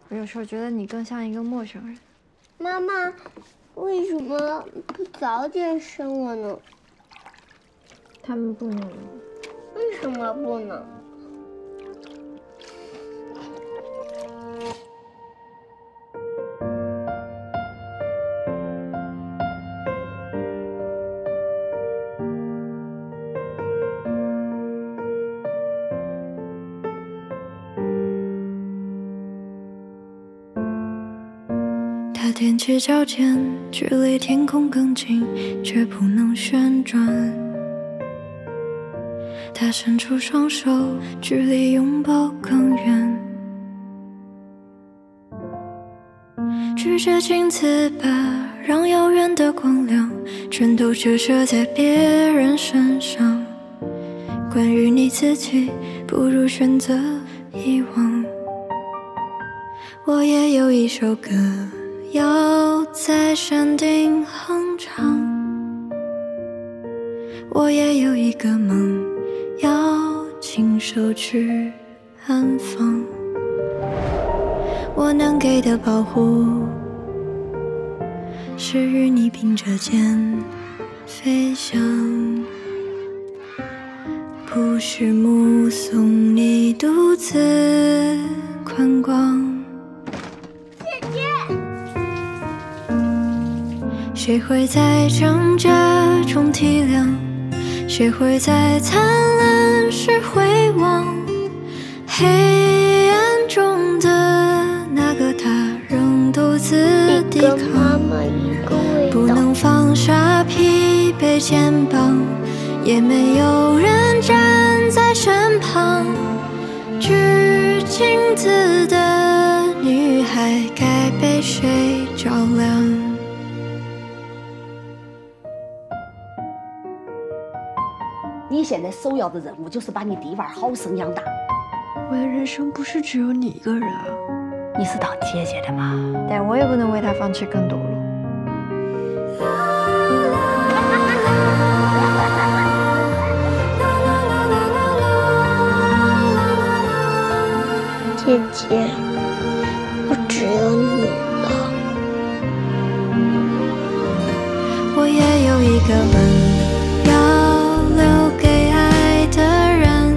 我有时候觉得你更像一个陌生人。 妈妈，为什么不早点生我呢？ 他们不能。 为什么不能？ 他踮起脚尖，距离天空更近，却不能旋转。他伸出双手，距离拥抱更远。举着镜子吧，让遥远的光亮全都折射在别人身上。关于你自己，不如选择遗忘。我也有一首歌要在山顶哼唱，我也有一个梦要亲手去安放。我能给的保护是与你并着肩飞翔，不是目送你独自宽广。谁会在挣扎中体谅？谁会在灿烂时回望？黑暗中的那个他仍独自抵抗，不能放下疲惫肩膀，也没有人站在身旁。举镜子的女孩该被谁照亮？ 你现在首要的任务就是把你弟娃好生养大。 我的人生不是只有你一个人啊！ 你是当姐姐的嘛， 但我也不能为他放弃更多路。 姐姐，我只有你了。 我也有一个吻要留给爱的人，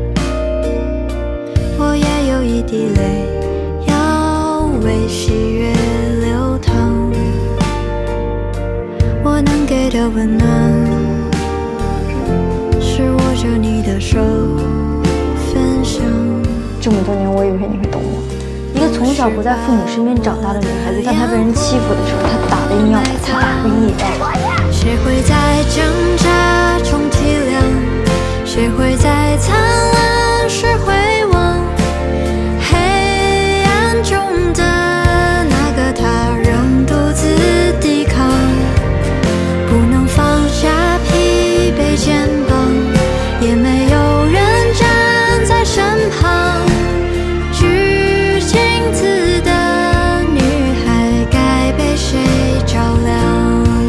我也有一滴泪要为喜悦流淌。我能给的温暖是握着你的手分享。 这么多年，我以为你会懂我。一个从小不在父母身边长大的女孩子，当她被人欺负的时候，她打得硬要打，她打不赢也要打。 谁会在挣扎中体谅？谁会在灿烂时回望？黑暗中的那个他仍独自抵抗，不能放下疲惫肩膀，也没有人站在身旁。举镜子的女孩该被谁照亮？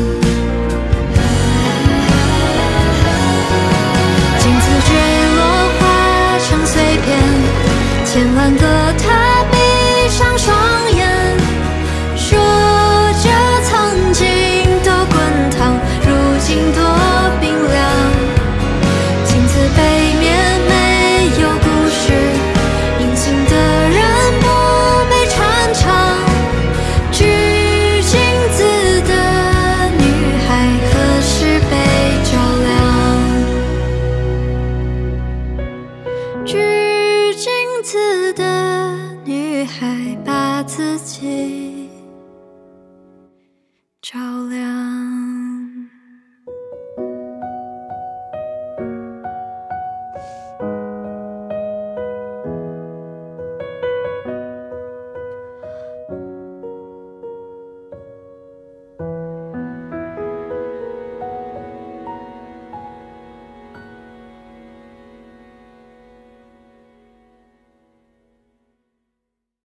千万个他闭上双眼，说着曾经多滚烫，如今多冰凉。镜子背面没有故事，隐形的人不被传唱。举镜子的女孩何时被照亮？镜子的女孩把自己